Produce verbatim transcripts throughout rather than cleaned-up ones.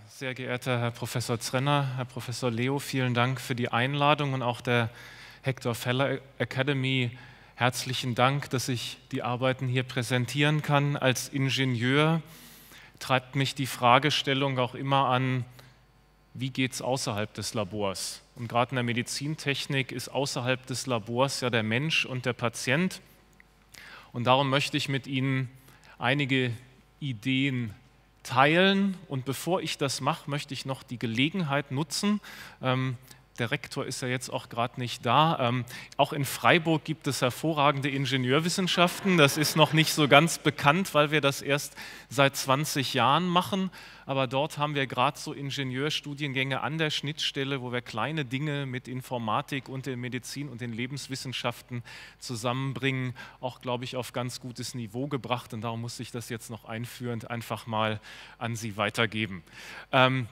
sehr geehrter Herr Professor Zrenner, Herr Professor Leo, vielen Dank für die Einladung und auch der Hector Feller Academy herzlichen Dank, dass ich die Arbeiten hier präsentieren kann. Als Ingenieur treibt mich die Fragestellung auch immer an, wie geht es außerhalb des Labors? Und gerade in der Medizintechnik ist außerhalb des Labors ja der Mensch und der Patient. Und darum möchte ich mit Ihnen einige Ideen teilen. Und bevor ich das mache, möchte ich noch die Gelegenheit nutzen. Ähm, der Rektor ist ja jetzt auch gerade nicht da. Ähm, auch in Freiburg gibt es hervorragende Ingenieurwissenschaften. Das ist noch nicht so ganz bekannt, weil wir das erst seit zwanzig Jahren machen. Aber dort haben wir gerade so Ingenieurstudiengänge an der Schnittstelle, wo wir kleine Dinge mit Informatik und der Medizin und den Lebenswissenschaften zusammenbringen, auch, glaube ich, auf ganz gutes Niveau gebracht. Und darum muss ich das jetzt noch einführend einfach mal an Sie weitergeben. Ähm,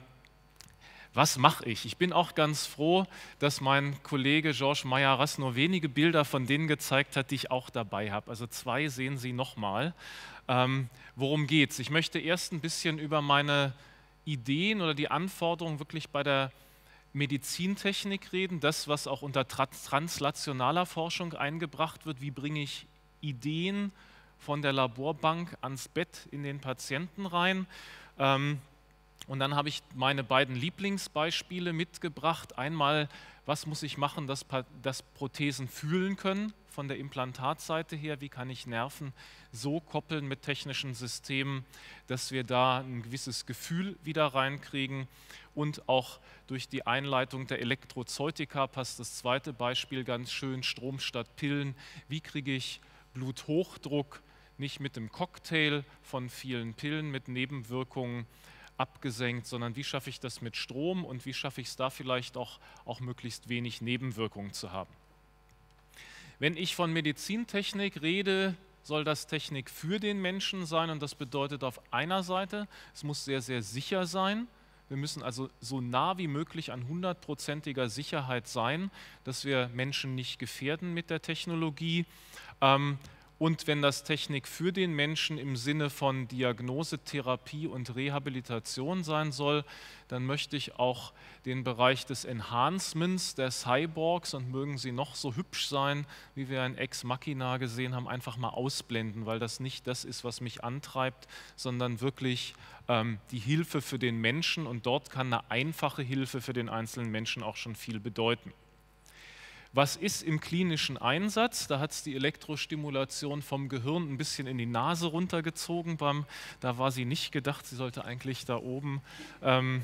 Was mache ich? Ich bin auch ganz froh, dass mein Kollege Georges Mayaras nur wenige Bilder von denen gezeigt hat, die ich auch dabei habe. Also zwei sehen Sie nochmal. Ähm, worum geht es? Ich möchte erst ein bisschen über meine Ideen oder die Anforderungen wirklich bei der Medizintechnik reden, das, was auch unter translationaler Forschung eingebracht wird. Wie bringe ich Ideen von der Laborbank ans Bett in den Patienten rein? Ähm, Und dann habe ich meine beiden Lieblingsbeispiele mitgebracht. Einmal, was muss ich machen, dass, dass Prothesen fühlen können von der Implantatseite her? Wie kann ich Nerven so koppeln mit technischen Systemen, dass wir da ein gewisses Gefühl wieder reinkriegen? Und auch durch die Einleitung der Elektrozeutika passt das zweite Beispiel ganz schön, Strom statt Pillen. Wie kriege ich Bluthochdruck nicht mit dem Cocktail von vielen Pillen mit Nebenwirkungen abgesenkt, sondern wie schaffe ich das mit Strom und wie schaffe ich es da vielleicht auch, auch möglichst wenig Nebenwirkungen zu haben. Wenn ich von Medizintechnik rede, soll das Technik für den Menschen sein und das bedeutet auf einer Seite, es muss sehr, sehr sicher sein. Wir müssen also so nah wie möglich an hundertprozentiger Sicherheit sein, dass wir Menschen nicht gefährden mit der Technologie. Ähm, Und wenn das Technik für den Menschen im Sinne von Diagnose, Therapie und Rehabilitation sein soll, dann möchte ich auch den Bereich des Enhancements, der Cyborgs, und mögen sie noch so hübsch sein, wie wir in Ex Machina gesehen haben, einfach mal ausblenden, weil das nicht das ist, was mich antreibt, sondern wirklich ähm, die Hilfe für den Menschen, und dort kann eine einfache Hilfe für den einzelnen Menschen auch schon viel bedeuten. Was ist im klinischen Einsatz? Da hat es die Elektrostimulation vom Gehirn ein bisschen in die Nase runtergezogen. Beim, da war sie nicht gedacht, sie sollte eigentlich da oben ähm,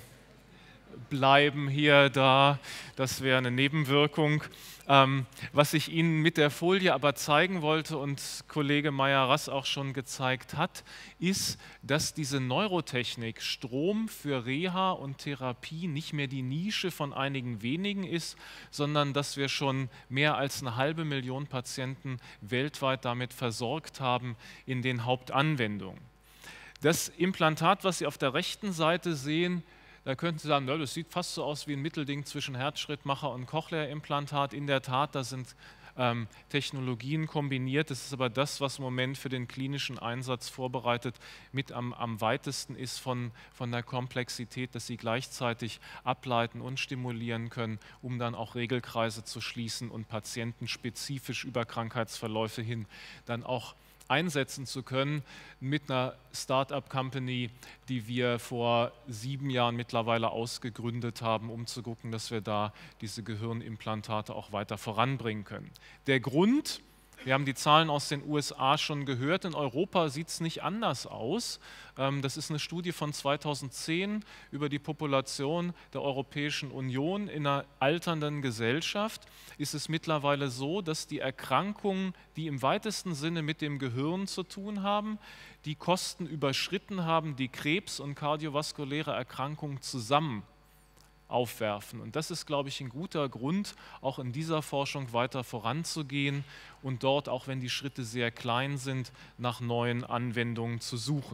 bleiben, hier, da. Das wäre eine Nebenwirkung. Ähm, was ich Ihnen mit der Folie aber zeigen wollte und Kollege Mayaras auch schon gezeigt hat, ist, dass diese Neurotechnik Strom für Reha und Therapie nicht mehr die Nische von einigen wenigen ist, sondern dass wir schon mehr als eine halbe Million Patienten weltweit damit versorgt haben in den Hauptanwendungen. Das Implantat, was Sie auf der rechten Seite sehen, da könnten Sie sagen, das sieht fast so aus wie ein Mittelding zwischen Herzschrittmacher und Cochlea-Implantat. In der Tat, da sind ähm, Technologien kombiniert. Das ist aber das, was im Moment für den klinischen Einsatz vorbereitet mit am, am weitesten ist von, von der Komplexität, dass Sie gleichzeitig ableiten und stimulieren können, um dann auch Regelkreise zu schließen und Patienten spezifisch über Krankheitsverläufe hin dann auch einsetzen zu können mit einer Start-up-Company, die wir vor sieben Jahren mittlerweile ausgegründet haben, um zu gucken, dass wir da diese Gehirnimplantate auch weiter voranbringen können. Der Grund: Wir haben die Zahlen aus den U S A schon gehört. In Europa sieht es nicht anders aus. Das ist eine Studie von zweitausendzehn über die Population der Europäischen Union. In einer alternden Gesellschaft ist es mittlerweile so, dass die Erkrankungen, die im weitesten Sinne mit dem Gehirn zu tun haben, die Kosten überschritten haben, die Krebs und kardiovaskuläre Erkrankungen zusammen aufwerfen. Und das ist, glaube ich, ein guter Grund, auch in dieser Forschung weiter voranzugehen und dort, auch wenn die Schritte sehr klein sind, nach neuen Anwendungen zu suchen.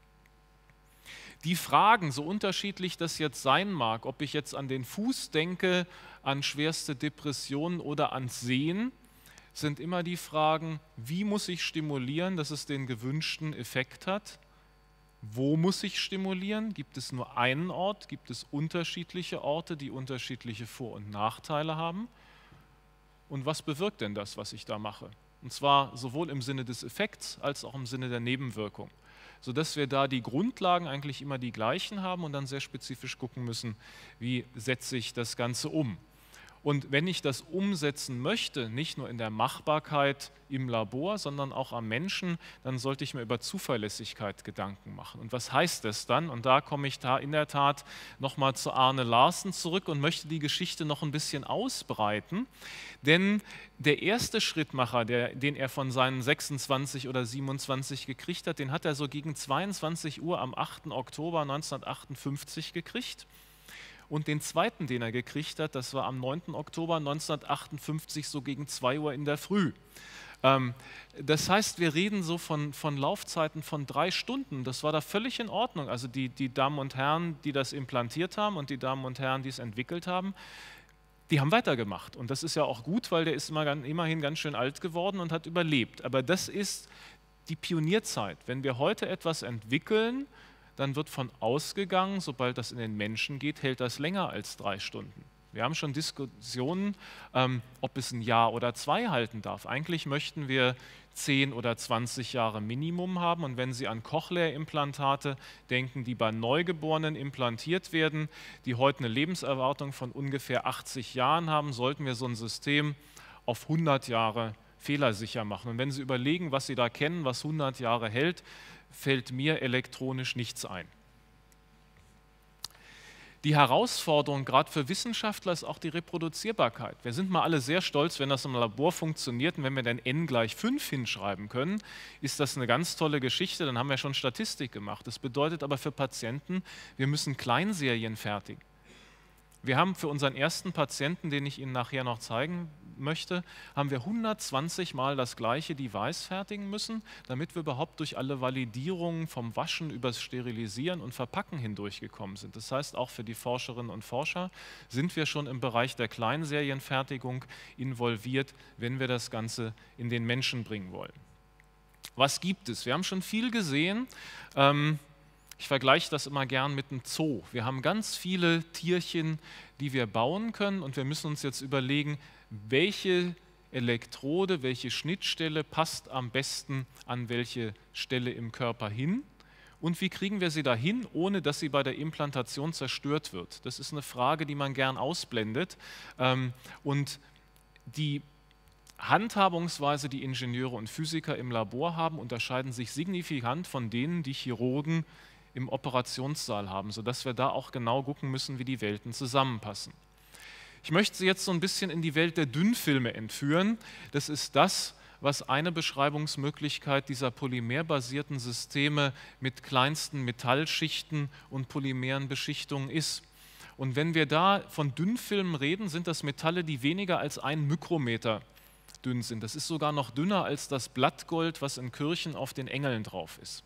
Die Fragen, so unterschiedlich das jetzt sein mag, ob ich jetzt an den Fuß denke, an schwerste Depressionen oder ans Sehen, sind immer die Fragen, wie muss ich stimulieren, dass es den gewünschten Effekt hat? Wo muss ich stimulieren? Gibt es nur einen Ort? Gibt es unterschiedliche Orte, die unterschiedliche Vor- und Nachteile haben? Und was bewirkt denn das, was ich da mache? Und zwar sowohl im Sinne des Effekts als auch im Sinne der Nebenwirkung, sodass wir da die Grundlagen eigentlich immer die gleichen haben und dann sehr spezifisch gucken müssen, wie setze ich das Ganze um. Und wenn ich das umsetzen möchte, nicht nur in der Machbarkeit im Labor, sondern auch am Menschen, dann sollte ich mir über Zuverlässigkeit Gedanken machen. Und was heißt das dann? Und da komme ich da in der Tat nochmal zu Arne Larsen zurück und möchte die Geschichte noch ein bisschen ausbreiten. Denn der erste Schrittmacher, der, den er von seinen sechsundzwanzig oder siebenundzwanzig gekriegt hat, den hat er so gegen zweiundzwanzig Uhr am achten Oktober neunzehnhundertachtundfünfzig gekriegt. Und den zweiten, den er gekriegt hat, das war am neunten Oktober neunzehnhundertachtundfünfzig, so gegen zwei Uhr in der Früh. Ähm, das heißt, wir reden so von, von Laufzeiten von drei Stunden. Das war da völlig in Ordnung. Also die, die Damen und Herren, die das implantiert haben und die Damen und Herren, die es entwickelt haben, die haben weitergemacht. Und das ist ja auch gut, weil der ist immer, immerhin ganz schön alt geworden und hat überlebt. Aber das ist die Pionierzeit. Wenn wir heute etwas entwickeln, dann wird von ausgegangen, sobald das in den Menschen geht, hält das länger als drei Stunden. Wir haben schon Diskussionen, ähm, ob es ein Jahr oder zwei halten darf. Eigentlich möchten wir zehn oder zwanzig Jahre Minimum haben. Und wenn Sie an Cochlea-Implantate denken, die bei Neugeborenen implantiert werden, die heute eine Lebenserwartung von ungefähr achtzig Jahren haben, sollten wir so ein System auf hundert Jahre fehlersicher machen. Und wenn Sie überlegen, was Sie da kennen, was hundert Jahre hält, fällt mir elektronisch nichts ein. Die Herausforderung gerade für Wissenschaftler ist auch die Reproduzierbarkeit. Wir sind mal alle sehr stolz, wenn das im Labor funktioniert und wenn wir dann n gleich fünf hinschreiben können, ist das eine ganz tolle Geschichte, dann haben wir schon Statistik gemacht. Das bedeutet aber für Patienten, wir müssen Kleinserien fertigen. Wir haben für unseren ersten Patienten, den ich Ihnen nachher noch zeigen möchte, haben wir hundertzwanzig Mal das gleiche Device fertigen müssen, damit wir überhaupt durch alle Validierungen vom Waschen übers Sterilisieren und Verpacken hindurchgekommen sind. Das heißt, auch für die Forscherinnen und Forscher sind wir schon im Bereich der Kleinserienfertigung involviert, wenn wir das Ganze in den Menschen bringen wollen. Was gibt es? Wir haben schon viel gesehen. Ähm, Ich vergleiche das immer gern mit einem Zoo. Wir haben ganz viele Tierchen, die wir bauen können und wir müssen uns jetzt überlegen, welche Elektrode, welche Schnittstelle passt am besten an welche Stelle im Körper hin und wie kriegen wir sie dahin, ohne dass sie bei der Implantation zerstört wird. Das ist eine Frage, die man gern ausblendet und die Handhabungsweise, die Ingenieure und Physiker im Labor haben, unterscheiden sich signifikant von denen, die Chirurgen im Operationssaal haben, sodass wir da auch genau gucken müssen, wie die Welten zusammenpassen. Ich möchte Sie jetzt so ein bisschen in die Welt der Dünnfilme entführen. Das ist das, was eine Beschreibungsmöglichkeit dieser polymerbasierten Systeme mit kleinsten Metallschichten und polymeren Beschichtungen ist. Und wenn wir da von Dünnfilmen reden, sind das Metalle, die weniger als ein Mikrometer dünn sind. Das ist sogar noch dünner als das Blattgold, was in Kirchen auf den Engeln drauf ist.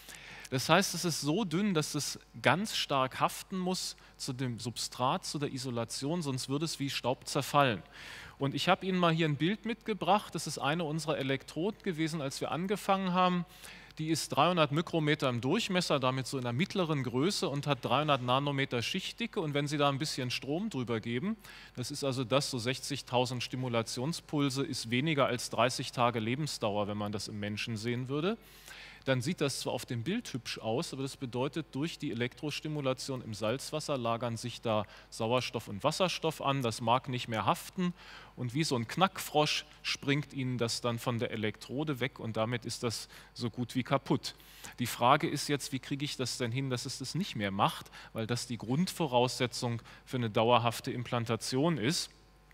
Das heißt, es ist so dünn, dass es ganz stark haften muss zu dem Substrat, zu der Isolation, sonst würde es wie Staub zerfallen. Und ich habe Ihnen mal hier ein Bild mitgebracht. Das ist eine unserer Elektroden gewesen, als wir angefangen haben. Die ist dreihundert Mikrometer im Durchmesser, damit so in der mittleren Größe und hat dreihundert Nanometer Schichtdicke. Und wenn Sie da ein bisschen Strom drüber geben, das ist also das, so sechzigtausend Stimulationspulse, ist weniger als dreißig Tage Lebensdauer, wenn man das im Menschen sehen würde. Dann sieht das zwar auf dem Bild hübsch aus, aber das bedeutet, durch die Elektrostimulation im Salzwasser lagern sich da Sauerstoff und Wasserstoff an, das mag nicht mehr haften und wie so ein Knackfrosch springt Ihnen das dann von der Elektrode weg und damit ist das so gut wie kaputt. Die Frage ist jetzt, wie kriege ich das denn hin, dass es das nicht mehr macht, weil das die Grundvoraussetzung für eine dauerhafte Implantation ist.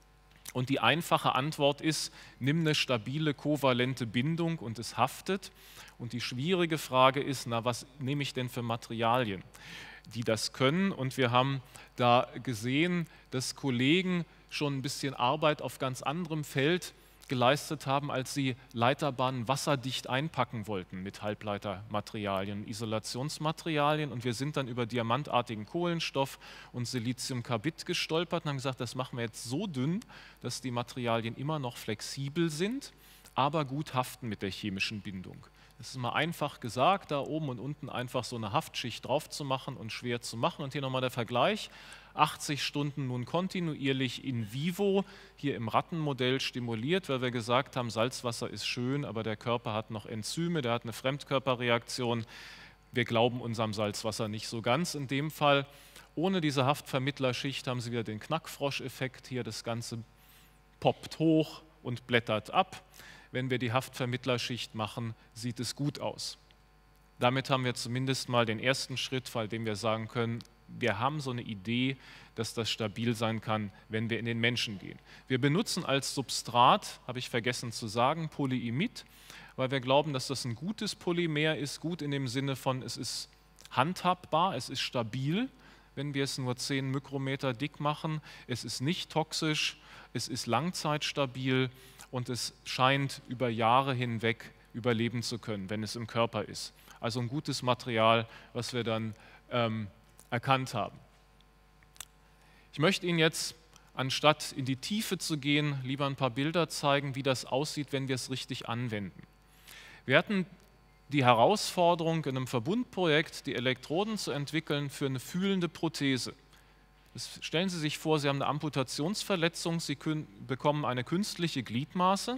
Und die einfache Antwort ist, nimm eine stabile kovalente Bindung und es haftet. Und die schwierige Frage ist, na, was nehme ich denn für Materialien, die das können? Und wir haben da gesehen, dass Kollegen schon ein bisschen Arbeit auf ganz anderem Feld geleistet haben, als sie Leiterbahnen wasserdicht einpacken wollten mit Halbleitermaterialien, Isolationsmaterialien. Und wir sind dann über diamantartigen Kohlenstoff und Siliziumkarbid gestolpert und haben gesagt, das machen wir jetzt so dünn, dass die Materialien immer noch flexibel sind, aber gut haften mit der chemischen Bindung. Das ist mal einfach gesagt, da oben und unten einfach so eine Haftschicht drauf zu machen und schwer zu machen. Und hier nochmal der Vergleich, achtzig Stunden nun kontinuierlich in vivo, hier im Rattenmodell stimuliert, weil wir gesagt haben, Salzwasser ist schön, aber der Körper hat noch Enzyme, der hat eine Fremdkörperreaktion. Wir glauben unserem Salzwasser nicht so ganz in dem Fall. Ohne diese Haftvermittlerschicht haben Sie wieder den Knackfroscheffekt, hier das Ganze poppt hoch und blättert ab. Wenn wir die Haftvermittlerschicht machen, sieht es gut aus. Damit haben wir zumindest mal den ersten Schritt, bei dem wir sagen können, wir haben so eine Idee, dass das stabil sein kann, wenn wir in den Menschen gehen. Wir benutzen als Substrat, habe ich vergessen zu sagen, Polyimid, weil wir glauben, dass das ein gutes Polymer ist, gut in dem Sinne von, es ist handhabbar, es ist stabil, wenn wir es nur zehn Mikrometer dick machen, es ist nicht toxisch, es ist langzeitstabil, und es scheint über Jahre hinweg überleben zu können, wenn es im Körper ist. Also ein gutes Material, was wir dann ähm, erkannt haben. Ich möchte Ihnen jetzt, anstatt in die Tiefe zu gehen, lieber ein paar Bilder zeigen, wie das aussieht, wenn wir es richtig anwenden. Wir hatten die Herausforderung, in einem Verbundprojekt die Elektroden zu entwickeln für eine fühlende Prothese. Das stellen Sie sich vor, Sie haben eine Amputationsverletzung, Sie können, bekommen eine künstliche Gliedmaße,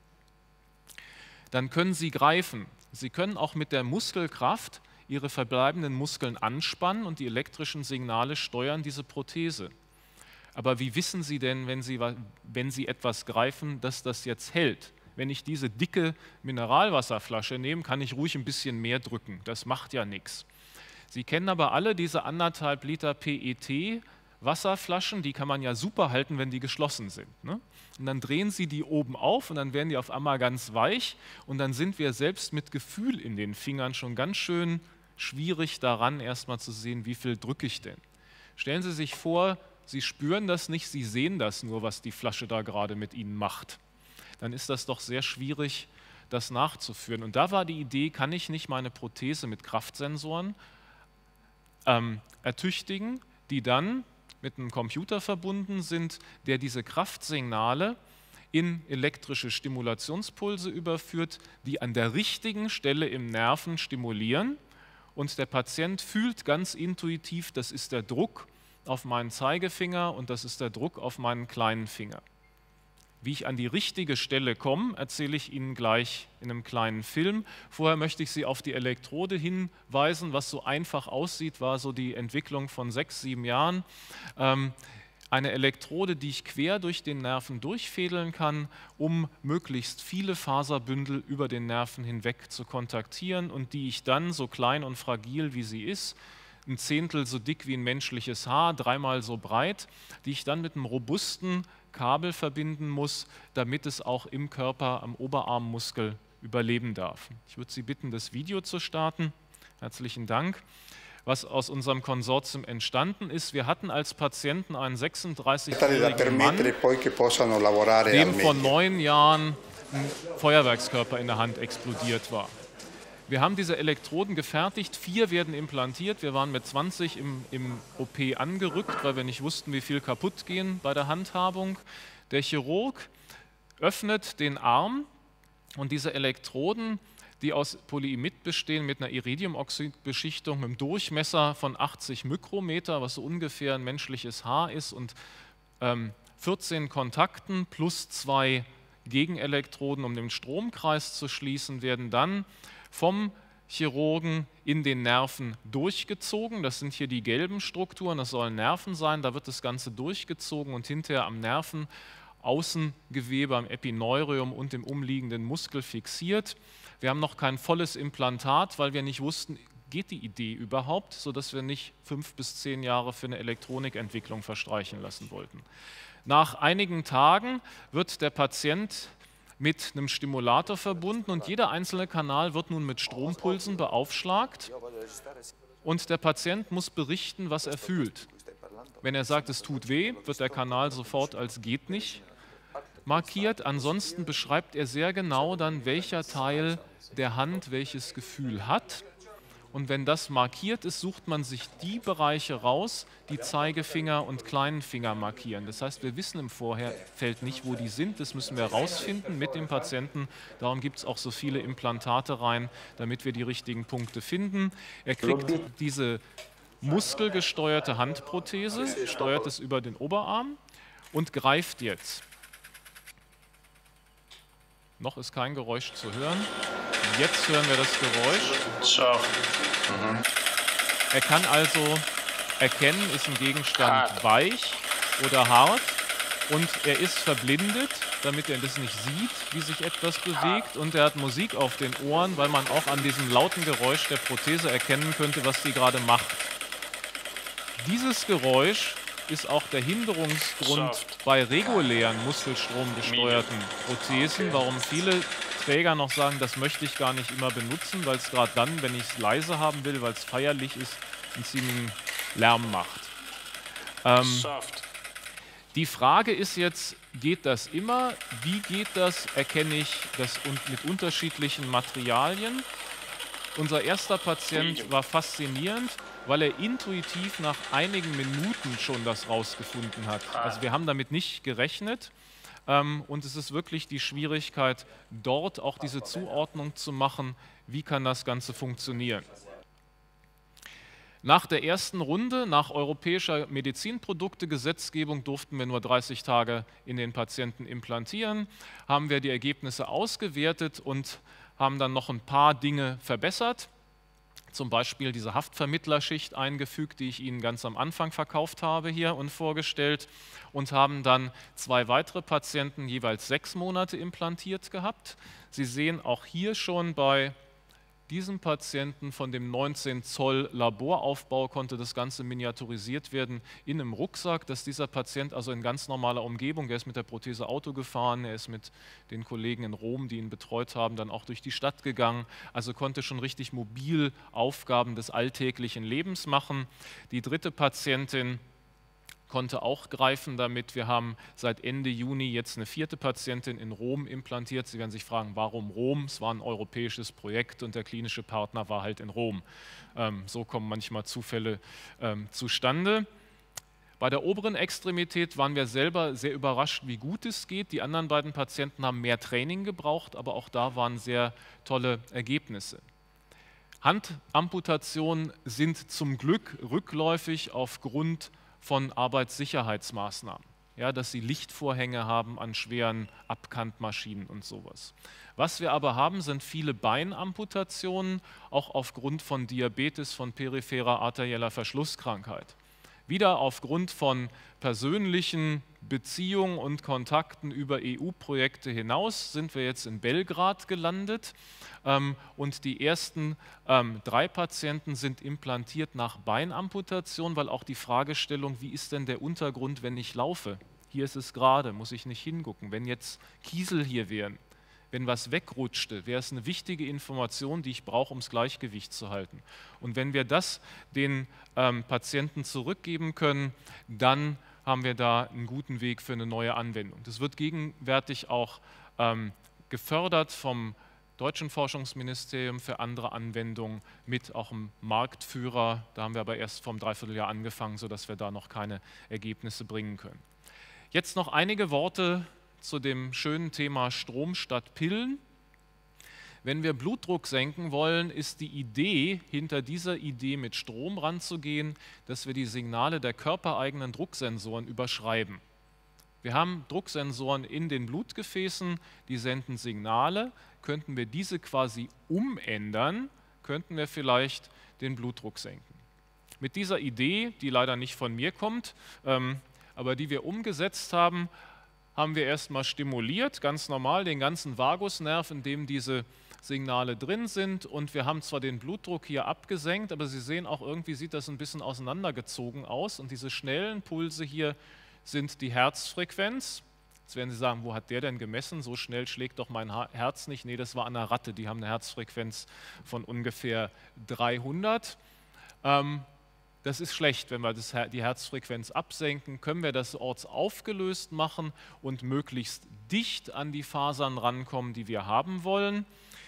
dann können Sie greifen. Sie können auch mit der Muskelkraft Ihre verbleibenden Muskeln anspannen und die elektrischen Signale steuern diese Prothese. Aber wie wissen Sie denn, wenn Sie, wenn Sie etwas greifen, dass das jetzt hält? Wenn ich diese dicke Mineralwasserflasche nehme, kann ich ruhig ein bisschen mehr drücken, das macht ja nichts. Sie kennen aber alle diese anderthalb Liter P E T Wasserflaschen, die kann man ja super halten, wenn die geschlossen sind. Ne? Und dann drehen Sie die oben auf und dann werden die auf einmal ganz weich und dann sind wir selbst mit Gefühl in den Fingern schon ganz schön schwierig daran, erstmal zu sehen, wie viel drücke ich denn. Stellen Sie sich vor, Sie spüren das nicht, Sie sehen das nur, was die Flasche da gerade mit Ihnen macht. Dann ist das doch sehr schwierig, das nachzuführen. Und da war die Idee, kann ich nicht meine Prothese mit Kraftsensoren ähm, ertüchtigen, die dann mit einem Computer verbunden sind, der diese Kraftsignale in elektrische Stimulationspulse überführt, die an der richtigen Stelle im Nerven stimulieren und der Patient fühlt ganz intuitiv, das ist der Druck auf meinen Zeigefinger und das ist der Druck auf meinen kleinen Finger. Wie ich an die richtige Stelle komme, erzähle ich Ihnen gleich in einem kleinen Film. Vorher möchte ich Sie auf die Elektrode hinweisen. Was so einfach aussieht, war so die Entwicklung von sechs, sieben Jahren. Ähm, eine Elektrode, die ich quer durch den Nerven durchfädeln kann, um möglichst viele Faserbündel über den Nerven hinweg zu kontaktieren und die ich dann, so klein und fragil wie sie ist, ein Zehntel so dick wie ein menschliches Haar, dreimal so breit, die ich dann mit einem robusten Kabel verbinden muss, damit es auch im Körper am Oberarmmuskel überleben darf. Ich würde Sie bitten, das Video zu starten. Herzlichen Dank. Was aus unserem Konsortium entstanden ist, wir hatten als Patienten einen sechsunddreißigjährigen Mann, dem vor neun Jahren ein Feuerwerkskörper in der Hand explodiert war. Wir haben diese Elektroden gefertigt, vier werden implantiert. Wir waren mit zwanzig im, im O P angerückt, weil wir nicht wussten, wie viel kaputt gehen bei der Handhabung. Der Chirurg öffnet den Arm und diese Elektroden, die aus Polyimid bestehen, mit einer Iridiumoxidbeschichtung, mit einem Durchmesser von achtzig Mikrometer, was so ungefähr ein menschliches Haar ist, und ähm, vierzehn Kontakten plus zwei Gegenelektroden, um den Stromkreis zu schließen, werden dann vom Chirurgen in den Nerven durchgezogen. Das sind hier die gelben Strukturen, das sollen Nerven sein, da wird das Ganze durchgezogen und hinterher am Nervenaußengewebe, am Epineurium und dem umliegenden Muskel fixiert. Wir haben noch kein volles Implantat, weil wir nicht wussten, geht die Idee überhaupt, sodass wir nicht fünf bis zehn Jahre für eine Elektronikentwicklung verstreichen lassen wollten. Nach einigen Tagen wird der Patient mit einem Stimulator verbunden und jeder einzelne Kanal wird nun mit Strompulsen beaufschlagt und der Patient muss berichten, was er fühlt. Wenn er sagt, es tut weh, wird der Kanal sofort als geht nicht markiert. Ansonsten beschreibt er sehr genau dann, welcher Teil der Hand welches Gefühl hat Und wenn das markiert ist, sucht man sich die Bereiche raus, die Zeigefinger und kleinen Finger markieren. Das heißt, wir wissen im Vorfeld nicht, wo die sind. Das müssen wir herausfinden mit dem Patienten. Darum gibt es auch so viele Implantate rein, damit wir die richtigen Punkte finden. Er kriegt diese muskelgesteuerte Handprothese, steuert es über den Oberarm und greift jetzt. Noch ist kein Geräusch zu hören. Jetzt hören wir das Geräusch. Scharf. Mhm. Er kann also erkennen, ist ein Gegenstand hart, weich oder hart, und er ist verblindet, damit er das nicht sieht, wie sich etwas bewegt, und er hat Musik auf den Ohren, weil man auch an diesem lauten Geräusch der Prothese erkennen könnte, was sie gerade macht. Dieses Geräusch ist auch der Hinderungsgrund Soft. bei regulären muskelstromgesteuerten Prothesen, warum viele Träger noch sagen, das möchte ich gar nicht immer benutzen, weil es gerade dann, wenn ich es leise haben will, weil es feierlich ist, einen ziemlichen Lärm macht. Ähm, die Frage ist jetzt, geht das immer? Wie geht das? Erkenne ich das mit unterschiedlichen Materialien? Unser erster Patient war faszinierend, weil er intuitiv nach einigen Minuten schon das rausgefunden hat. Also wir haben damit nicht gerechnet. Ähm, und es ist wirklich die Schwierigkeit, dort auch diese Zuordnung zu machen, wie kann das Ganze funktionieren. Nach der ersten Runde, nach europäischer Medizinproduktegesetzgebung, durften wir nur dreißig Tage in den Patienten implantieren, haben wir die Ergebnisse ausgewertet und haben dann noch ein paar Dinge verbessert. Zum Beispiel diese Haftvermittlerschicht eingefügt, die ich Ihnen ganz am Anfang verkauft habe hier und vorgestellt, und haben dann zwei weitere Patienten jeweils sechs Monate implantiert gehabt. Sie sehen auch hier schon bei diesem Patienten von dem neunzehn Zoll Laboraufbau konnte das Ganze miniaturisiert werden in einem Rucksack, dass dieser Patient also in ganz normaler Umgebung, er ist mit der Prothese Auto gefahren, er ist mit den Kollegen in Rom, die ihn betreut haben, dann auch durch die Stadt gegangen, also konnte schon richtig mobil Aufgaben des alltäglichen Lebens machen. Die dritte Patientin konnte auch greifen damit. Wir haben seit Ende Juni jetzt eine vierte Patientin in Rom implantiert. Sie werden sich fragen, warum Rom? Es war ein europäisches Projekt und der klinische Partner war halt in Rom. Ähm, so kommen manchmal Zufälle ähm, zustande. Bei der oberen Extremität waren wir selber sehr überrascht, wie gut es geht. Die anderen beiden Patienten haben mehr Training gebraucht, aber auch da waren sehr tolle Ergebnisse. Handamputationen sind zum Glück rückläufig aufgrund von Arbeitssicherheitsmaßnahmen, ja, dass sie Lichtvorhänge haben an schweren Abkantmaschinen und sowas. Was wir aber haben, sind viele Beinamputationen, auch aufgrund von Diabetes, von peripherer arterieller Verschlusskrankheit. Wieder aufgrund von persönlichen Beziehungen und Kontakten über E U-Projekte hinaus sind wir jetzt in Belgrad gelandet, ähm, und die ersten ähm, drei Patienten sind implantiert nach Beinamputation, weil auch die Fragestellung, wie ist denn der Untergrund, wenn ich laufe? Hier ist es gerade, muss ich nicht hingucken. Wenn jetzt Kiesel hier wären, wenn was wegrutschte, wäre es eine wichtige Information, die ich brauche, um das Gleichgewicht zu halten. Und wenn wir das den ähm, Patienten zurückgeben können, dann haben wir da einen guten Weg für eine neue Anwendung. Das wird gegenwärtig auch ähm, gefördert vom Deutschen Forschungsministerium für andere Anwendungen mit auch einem Marktführer. Da haben wir aber erst vor einem Dreivierteljahr angefangen, sodass wir da noch keine Ergebnisse bringen können. Jetzt noch einige Worte zu dem schönen Thema Strom statt Pillen. Wenn wir Blutdruck senken wollen, ist die Idee, hinter dieser Idee mit Strom ranzugehen, dass wir die Signale der körpereigenen Drucksensoren überschreiben. Wir haben Drucksensoren in den Blutgefäßen, die senden Signale. Könnten wir diese quasi umändern, könnten wir vielleicht den Blutdruck senken. Mit dieser Idee, die leider nicht von mir kommt, ähm, aber die wir umgesetzt haben, haben wir erstmal stimuliert, ganz normal, den ganzen Vagusnerv, in dem diese Signale drin sind, und wir haben zwar den Blutdruck hier abgesenkt, aber Sie sehen auch, irgendwie sieht das ein bisschen auseinandergezogen aus, und diese schnellen Pulse hier sind die Herzfrequenz. Jetzt werden Sie sagen, wo hat der denn gemessen? So schnell schlägt doch mein Herz nicht. Nee, das war an einer Ratte, die haben eine Herzfrequenz von ungefähr dreihundert. Ähm, Das ist schlecht, wenn wir das, die Herzfrequenz absenken, können wir das ortsaufgelöst machen und möglichst dicht an die Fasern rankommen, die wir haben wollen.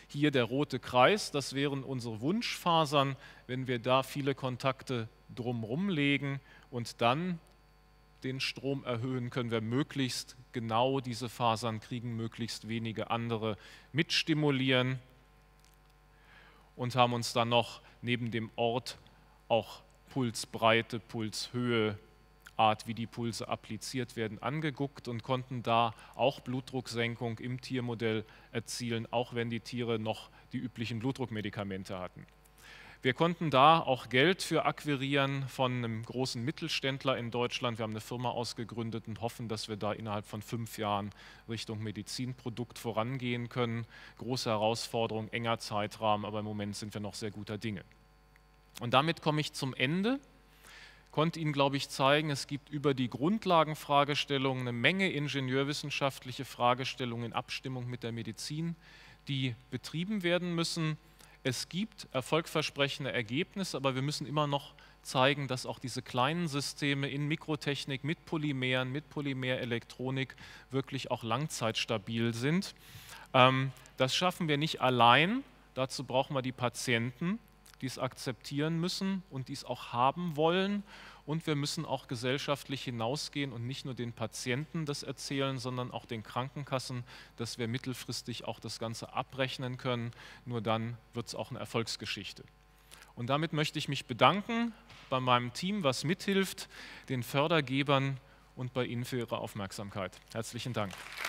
Hier der rote Kreis, das wären unsere Wunschfasern, wenn wir da viele Kontakte drumherum legen und dann den Strom erhöhen, können wir möglichst genau diese Fasern kriegen, möglichst wenige andere mitstimulieren und haben uns dann noch neben dem Ort auch Pulsbreite, Pulshöhe, Art, wie die Pulse appliziert werden, angeguckt und konnten da auch Blutdrucksenkung im Tiermodell erzielen, auch wenn die Tiere noch die üblichen Blutdruckmedikamente hatten. Wir konnten da auch Geld für akquirieren von einem großen Mittelständler in Deutschland. Wir haben eine Firma ausgegründet und hoffen, dass wir da innerhalb von fünf Jahren Richtung Medizinprodukt vorangehen können. Große Herausforderung, enger Zeitrahmen, aber im Moment sind wir noch sehr guter Dinge. Und damit komme ich zum Ende. Konnte Ihnen, glaube ich, zeigen, es gibt über die Grundlagenfragestellungen eine Menge ingenieurwissenschaftliche Fragestellungen in Abstimmung mit der Medizin, die betrieben werden müssen. Es gibt erfolgversprechende Ergebnisse, aber wir müssen immer noch zeigen, dass auch diese kleinen Systeme in Mikrotechnik mit Polymeren, mit Polymerelektronik wirklich auch langzeitstabil sind. Das schaffen wir nicht allein, dazu brauchen wir die Patienten, die es akzeptieren müssen und die es auch haben wollen. Und wir müssen auch gesellschaftlich hinausgehen und nicht nur den Patienten das erzählen, sondern auch den Krankenkassen, dass wir mittelfristig auch das Ganze abrechnen können. Nur dann wird es auch eine Erfolgsgeschichte. Und damit möchte ich mich bedanken bei meinem Team, was mithilft, den Fördergebern und bei Ihnen für Ihre Aufmerksamkeit. Herzlichen Dank.